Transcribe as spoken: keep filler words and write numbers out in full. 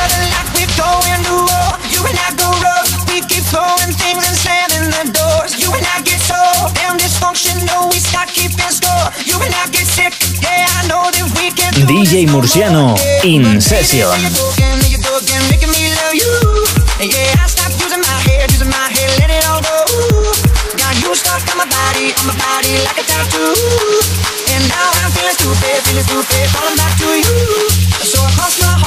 other like we're going to war. You and I go rough, we keep throwing things and slamming the doors. You and I get so damn dysfunctional, we start keeping score. You and I get sick, yeah, I know that we can do D J Murciano in session. Making me love you. Yeah, I stopped using my head, using my head, let it all go. Got you stuck on my body, on my body like a tattoo. And now I'm feeling stupid, feeling stupid, falling back to you. So I cross my